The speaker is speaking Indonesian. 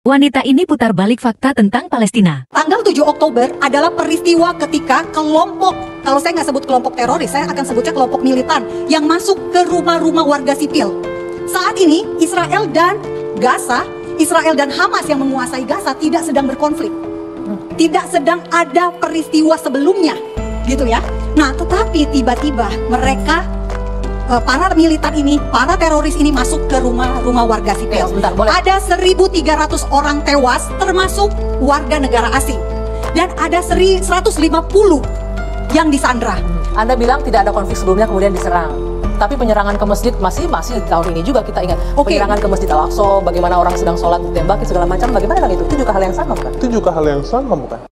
Wanita ini putar balik fakta tentang Palestina. Tanggal 7 Oktober adalah peristiwa ketika kelompok, kalau saya nggak sebut kelompok teroris, saya akan sebutnya kelompok militan yang masuk ke rumah-rumah warga sipil. Saat ini Israel dan Gaza, Israel dan Hamas yang menguasai Gaza tidak sedang berkonflik. Tidak sedang ada peristiwa sebelumnya, gitu ya. Nah, tetapi tiba-tiba mereka para militan ini, para teroris ini masuk ke rumah-rumah warga sipil. Sebentar, boleh. Ada 1.300 orang tewas termasuk warga negara asing. Dan ada 150 yang disandra. Anda bilang tidak ada konflik sebelumnya kemudian diserang. Tapi penyerangan ke masjid masih tahun ini juga kita ingat. Penyerangan ke Masjid Al-Aqsa, bagaimana orang sedang sholat ditembakin segala macam, bagaimana kan itu? Itu juga hal yang sama bukan? Itu juga hal yang sama bukan?